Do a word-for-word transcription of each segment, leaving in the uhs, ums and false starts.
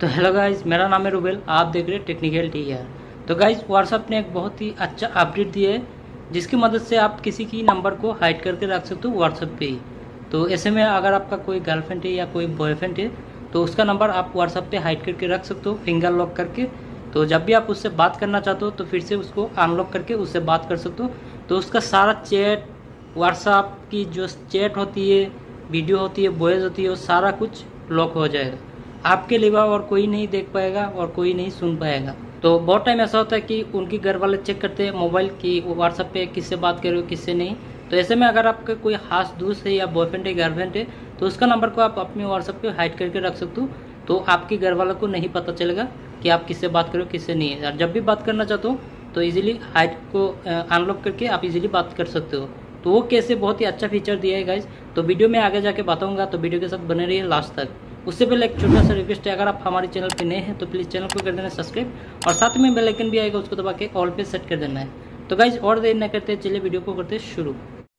तो hello guys, मेरा नाम है रुबेल। आप देख रहे हैं टेक्निकल टी आर। तो गाइज, व्हाट्सअप ने एक बहुत ही अच्छा अपडेट दिया है जिसकी मदद से आप किसी की नंबर को हाइड करके रख सकते हो व्हाट्सअप पे ही। तो ऐसे में अगर आपका कोई गर्लफ्रेंड है या कोई बॉयफ्रेंड है तो उसका नंबर आप व्हाट्सअप पे हाइड करके रख सकते हो फिंगर लॉक करके। तो जब भी आप उससे बात करना चाहते हो तो फिर से उसको अनलॉक करके उससे बात कर सकते हो। तो उसका सारा चैट, व्हाट्सअप की जो चैट होती है, वीडियो होती है, वॉइस होती है, वो सारा कुछ लॉक हो जाएगा। आपके अलावा और कोई नहीं देख पाएगा और कोई नहीं सुन पाएगा। तो बहुत टाइम ऐसा होता है कि उनकी घर वाले चेक करते हैं मोबाइल की व्हाट्सएप पे किससे बात कर रहे हो किससे नहीं। तो ऐसे में अगर आपका कोई खास दोस्त है या बॉयफ्रेंड है, गर्लफ्रेंड है, तो उसका नंबर को आप अपने व्हाट्सएप पे हाइड करके रख सकते हो। तो आपके घर वालों को नहीं पता चलेगा कि आप किससे बात करो किससे नहीं है। और जब भी बात करना चाहते हो तो इजीली हाइड को अनलॉक करके आप इजीली बात कर सकते हो। तो वो कैसे बहुत ही अच्छा फीचर दिया है गाइज। तो वीडियो में आगे जाके बताऊंगा, तो वीडियो के साथ बने रहिए लास्ट तक। उससे पहले एक छोटा सा रिक्वेस्ट है, अगर आप हमारे चैनल पे नए हैं तो प्लीज़ चैनल को कर देना सब्सक्राइब और साथ में बेल आइकन भी आएगा, उसको दबा के ऑल पे सेट कर देना है। तो गाइज और देर न करते चलिए वीडियो को करते शुरू।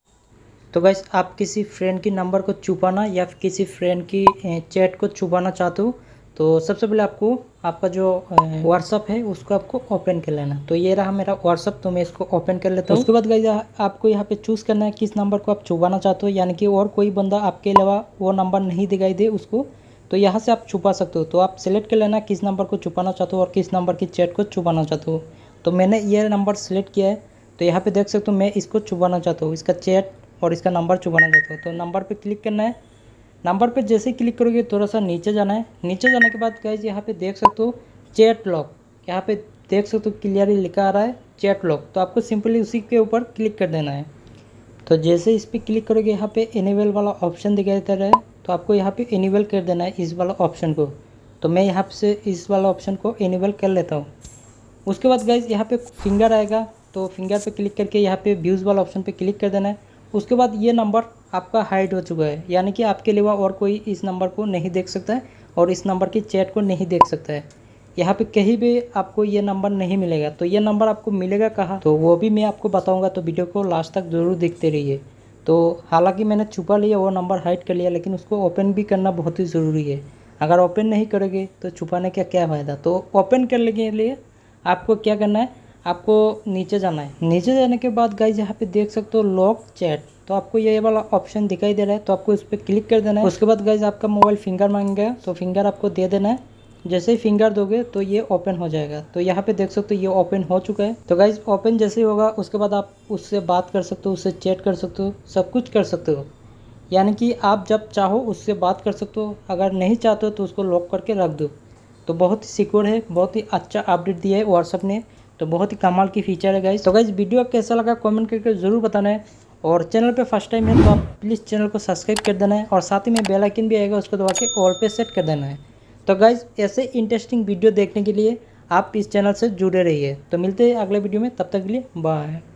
तो गाइज, आप किसी फ्रेंड की नंबर को छुपाना या फिर किसी फ्रेंड की चैट को छुपाना चाहते हो तो सबसे पहले आपको आपका जो व्हाट्सअप है उसको आपको ओपन कर लेना। तो ये रहा मेरा व्हाट्सअप, तो मैं इसको ओपन कर लेता हूँ। उसके बाद गाइस आपको यहाँ पे चूज़ करना है किस नंबर को आप छुपाना चाहते हो, यानी कि और कोई बंदा आपके अलावा वो नंबर नहीं दिखाई दे उसको, तो यहाँ से आप छुपा सकते हो। तो आप सिलेक्ट कर लेना किस नंबर को छुपाना चाहते हो और किस नंबर की चैट को छुपाना चाहते हो। तो मैंने ये नंबर सेलेक्ट किया है, तो यहाँ पर देख सकते हो मैं इसको छुपाना चाहता हूँ, इसका चैट और इसका नंबर छुपाना चाहता हूँ। तो नंबर पर क्लिक करना है। नंबर पे जैसे ही क्लिक करोगे थोड़ा सा नीचे जाना है। नीचे जाने के बाद गाइज यहाँ पे देख सकते हो चैट लॉक, यहाँ पे देख सकते हो क्लियरली लिखा आ रहा है चैट लॉक। तो आपको सिंपली उसी के ऊपर क्लिक कर देना है। तो जैसे इस पर क्लिक करोगे यहाँ पे इनेबल वाला ऑप्शन दिखाई दे रहा है, तो आपको यहाँ पे इनेबल कर देना है इस वाला ऑप्शन को। तो मैं यहाँ से इस वाला ऑप्शन को इनेबल कर लेता हूँ। उसके बाद गाइज यहाँ पे फिंगर आएगा, तो फिंगर पे क्लिक करके यहाँ पे व्यूज़ वाला ऑप्शन पे क्लिक कर देना है। उसके बाद ये नंबर आपका हाइड हो चुका है, यानी कि आपके अलावा और कोई इस नंबर को नहीं देख सकता है और इस नंबर की चैट को नहीं देख सकता है। यहाँ पे कहीं भी आपको ये नंबर नहीं मिलेगा। तो ये नंबर आपको मिलेगा कहाँ, तो वो भी मैं आपको बताऊंगा। तो वीडियो को लास्ट तक ज़रूर देखते रहिए। तो हालांकि मैंने छुपा लिया, वो नंबर हाइड कर लिया, लेकिन उसको ओपन भी करना बहुत ही ज़रूरी है। अगर ओपन नहीं करोगे तो छुपाने का क्या फ़ायदा। तो ओपन करने के लिए आपको क्या करना है, आपको नीचे जाना है। नीचे जाने के बाद गाइज यहाँ पे देख सकते हो लॉक चैट, तो आपको ये वाला ऑप्शन दिखाई दे रहा है, तो आपको इस पर क्लिक कर देना है। उसके बाद गाइज आपका मोबाइल फिंगर मांगेगा, तो फिंगर आपको दे देना है। जैसे ही फिंगर दोगे तो ये ओपन हो जाएगा। तो यहाँ पे देख सकते हो ये ओपन हो चुका है। तो गाइज ओपन जैसे ही होगा उसके बाद आप उससे बात कर सकते हो, उससे चैट कर सकते हो, सब कुछ कर सकते हो। यानी कि आप जब चाहो उससे बात कर सकते हो, अगर नहीं चाहते हो तो उसको लॉक करके रख दो। तो बहुत ही सिक्योर है, बहुत ही अच्छा अपडेट दिया है व्हाट्सअप ने। तो बहुत ही कमाल की फीचर है गाइज। तो गाइज वीडियो कैसा लगा कमेंट करके ज़रूर बताना है। और चैनल पे फर्स्ट टाइम है तो आप प्लीज़ चैनल को सब्सक्राइब कर देना है और साथ ही में बेल आइकन भी आएगा, उसको दबा के ऑल पे सेट कर देना है। तो गाइज ऐसे इंटरेस्टिंग वीडियो देखने के लिए आप इस चैनल से जुड़े रहिए। तो मिलते हैं अगले वीडियो में, तब तक के लिए बाय।